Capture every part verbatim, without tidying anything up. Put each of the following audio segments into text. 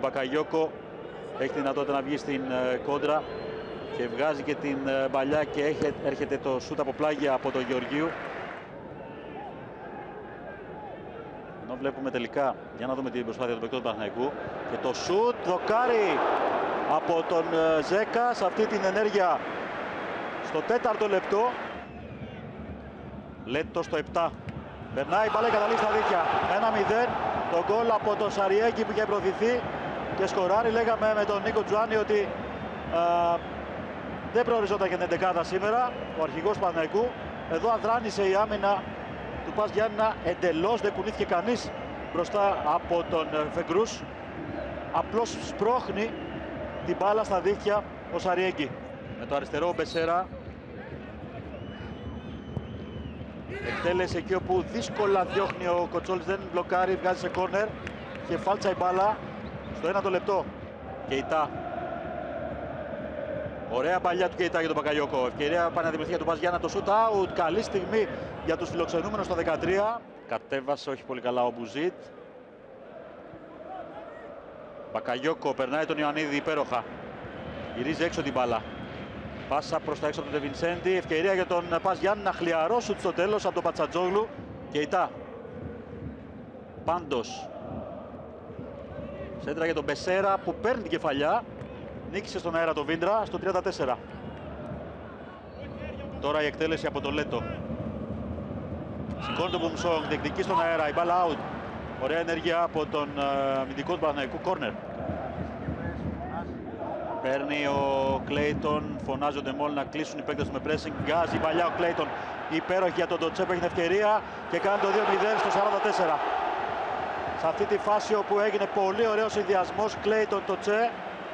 Μπακαγιόκο έχει τη δυνατότητα να βγει στην κόντρα και βγάζει και την παλιά και έρχεται το σούτ από πλάγια από τον Γεωργίου. Ενώ βλέπουμε τελικά, για να δούμε την προσπάθεια του παικτών του Παναθηναϊκού, και το σούτ δοκάρι από τον Ζέκα σε αυτή την ενέργεια στο τέταρτο λεπτό. Λέτο στο επτά. Περνάει η μπάλα και καταλήγει στα δίχτυα. ένα μηδέν. Το γκολ από τον Σαριέγκη που είχε προωθηθεί και σκοράρει. Λέγαμε με τον Νίκο Τζουάνι ότι α, δεν προοριζόταν και την εντεκάδα σήμερα ο αρχηγός του Παναθηναϊκού. Εδώ αδράνησε η άμυνα του Πας Γιάννηνα εντελώς, δεν κουνήθηκε κανείς μπροστά από τον Φεγκρούς. Απλώς σπρώχνει την μπάλα στα δίχτυα ο Σαριέγκη. Με το αριστερό ο Μπεσέρα εκτέλεσε εκεί όπου δύσκολα διώχνει ο Κοτσόλης, δεν μπλοκάρει, βγάζει σε κόρνερ και φάλτσα η μπάλα στο ένα το λεπτό. Κεϊτά. Ωραία παλιά του Κεϊτά για τον Μπακαγιόκο. Ευκαιρία πάνε να δημιουργηθεί για τον Πας Γιάννηνα, το shoot out. Καλή στιγμή για τους φιλοξενούμενους στο δεκατρία. Κατέβασε όχι πολύ καλά ο Μπουζίτ. Μπακαγιόκο περνάει τον Ιωαννίδη υπέροχα. Γυρίζει έξω την μπάλα. Πάσα προς τα έξω από τον Ντεβινσέντη. Ευκαιρία για τον Πας Γιάννηνα. Χλιαρό σουτ στο τέλος από τον Πατσατζόγλου. Κεϊτά. Πάντος. Σέντρα για τον Μπεσέρα που παίρνει την κεφαλιά. Νίκησε στον αέρα το Βίντρα στο τριάντα τέσσερα. Τώρα η εκτέλεση από τον Λέτο. Σηκώνει τον Μπουμσόγκ, διεκδικεί στον αέρα, η μπάλα out. Ωραία ενέργεια από τον αμυντικό του Παναθηναϊκού, κόρνερ. Παίρνει ο Κλέιτον, φωνάζει ο Ντεμόλ να κλείσουν οι παίκτες του με pressing. Γκάζει παλιά ο Κλέιτον, υπέροχη για τον Ντοτσέ που έχει την ευκαιρία και κάνει το δύο μηδέν στο σαράντα τέσσερα. Σε αυτή τη φάση όπου έγινε πολύ ωραίος συνδυασμός Κλέιτον-Ντοτσέ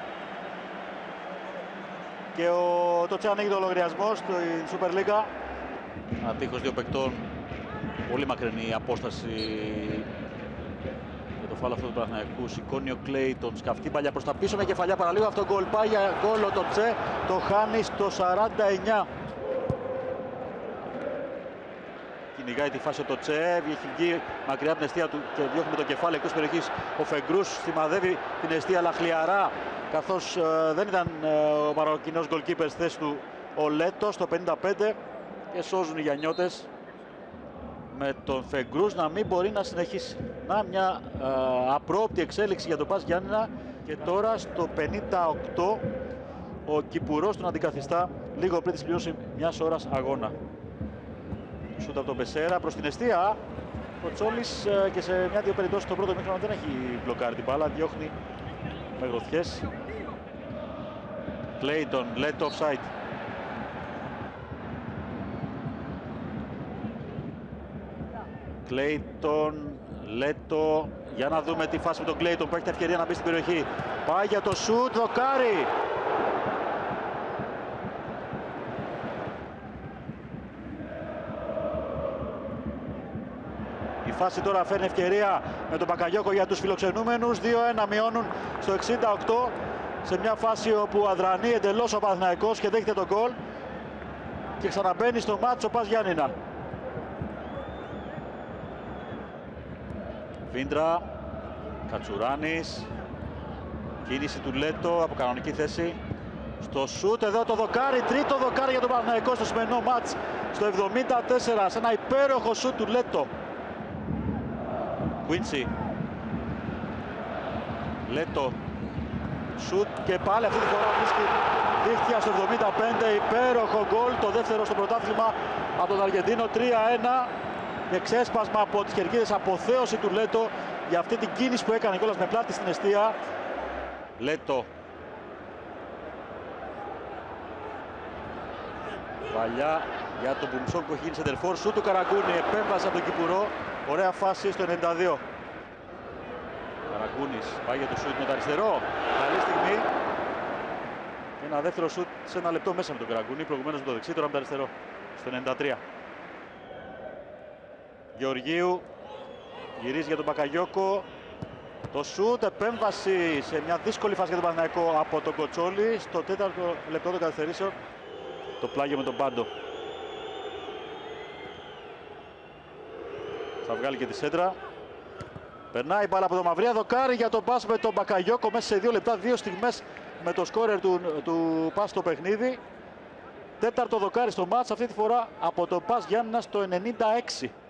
και ο Ντοτσέ ανοίγει το λογαριασμό στην Super League. Ατύχος δύο παικτών, πολύ μακρινή η απόσταση για το φάουλ αυτό του Παναθηναϊκού. Σηκώνει ο Κλέιτον, σκαφτεί παλιά προς τα πίσω με κεφαλιά παραλίγο. Αυτό γκολ πάει για γκολ ο Ντοτσέ, το χάνει στο σαράντα εννιά. Κυνηγάει τη φάση ο Ντοτσέ, έχει βγει μακριά από την αιστεία του και διώχνει με το κεφάλι εκτός περιοχής. Ο Φεγκρούς σημαδεύει την αιστεία αλλά χλιαρά, καθώς ε, δεν ήταν ε, ο Μαροκινός goalkeeper στη θέση του ο Λέτο στο πενήντα πέντε και σώζουν οι Γιαννιώτες με τον Φεγκρούς να μην μπορεί να συνεχίσει. Να μια ε, απρόοπτη εξέλιξη για τον Πας Γιάννηνα και τώρα στο πενήντα οκτώ ο Κυπουρός τον αντικαθιστά λίγο πριν τη συμπληρώση μιας ώρας αγώνα. Σούτ από τον Μπεσέρα προς την αιστεία. Ο Τσόλης ε, και σε μια-δύο περιπτώσεις το πρώτο μήχρονο δεν έχει μπλοκάρει την μπάλα, διώχνει με γροθιές. Κλέιτον, Λέτο offside. Κλέιτον, Λέτο. Για να δούμε τη φάση με τον Κλέιτον που έχει την ευκαιρία να μπει στην περιοχή. Πάει για το σούτ, δοκάρι. Η φάση τώρα φέρνει ευκαιρία με τον Μπακαγιόκο για τους φιλοξενούμενους. δύο ένα μειώνουν στο εξήντα οκτώ σε μια φάση όπου αδρανεί εντελώς ο Παναθηναϊκός και δέχεται τον γκολ και ξαναμπαίνει στο μάτσο Πας Γιάννηνα. Βίντρα, Κατσουράνης, κίνηση του Λέτο από κανονική θέση. Στο σούτ εδώ το δοκάρι, τρίτο δοκάρι για τον Παναθηναϊκό στο σημερινό μάτς στο εβδομήντα τέσσερα σε ένα υπέροχο σούτ του Λέτο. Κουίντσι, Λέτο, σούτ και πάλι αυτή τη φορά βρίσκει δίχτυα στο εβδομήντα πέντε, υπέροχο γκολ, το δεύτερο στο πρωτάθλημα από τον Αργεντίνο, τρία ένα και ξέσπασμα από τις κερκίδες, αποθέωση του Λέτο για αυτή την κίνηση που έκανε κιόλας με πλάτη στην αιστεία. Λέτο, παλιά για τον Μπουμσόγκ που έχει γίνει σεντερφόρ, σούτ του Καραγκούνη, επέμβαση από τον Κυπουρό. Ωραία φάση στο ενενήντα δύο. Καραγκούνης πάει για το σούτ με το αριστερό. Καλή στιγμή. Και ένα δεύτερο σούτ σε ένα λεπτό μέσα με τον Καραγκούνη. Προηγουμένως με το δεξί, τώρα με το αριστερό. Στο ενενήντα τρία. Γεωργίου γυρίζει για τον Μπακαγιόκο. Το σούτ, επέμβαση σε μια δύσκολη φάση για τον Παναθηναϊκό από τον Κοτσόλη. Στο τέταρτο λεπτό των καθυστερήσεων. Το πλάγιο με τον Πάντο. Θα βγάλει και τη σέντρα. Περνάει η μπάλα από το Μαυρία, δοκάρι για τον πας με τον Μπακαγιώκο μέσα σε δύο λεπτά, δύο στιγμές με το σκόρερ του, του πας στο παιχνίδι. Τέταρτο δοκάρι στο μάτς, αυτή τη φορά από τον Πας Γιάννηνα στο ενενήντα έξι.